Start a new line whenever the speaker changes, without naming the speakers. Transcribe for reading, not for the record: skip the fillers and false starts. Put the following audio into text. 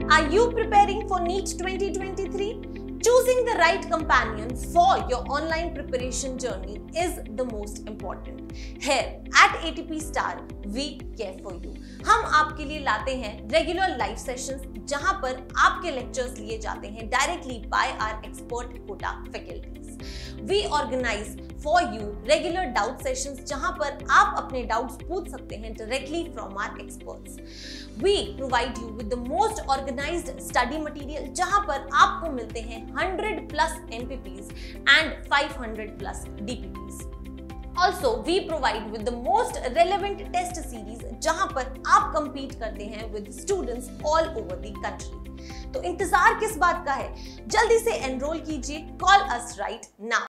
Are you preparing for NEET 2023? Choosing the right companion for your online preparation journey is the most important. Here at ATP Star, we care for you. हम आपके लिए लाते हैं regular live sessions जहां पर आपके lectures लिए जाते हैं directly by our expert Kota faculties. We organise for you regular doubt sessions जहां पर आप अपने डाउट्स पूछ सकते हैं directly from our experts. We provide you with the most organised study material जहां पर आपको मिलते हैं 100+ MPPs and 500+ DPPs. Also, we provide with the most relevant test series जहां पर आप compete करते हैं with students all over the country. तो इंतजार किस बात का है? जल्दी से enroll कीजिए. Call us right now.